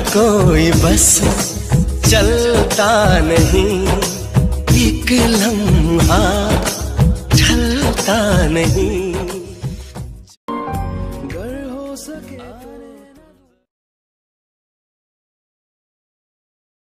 कोई बस चलता नहीं, एक लम्हा ढलता नहीं।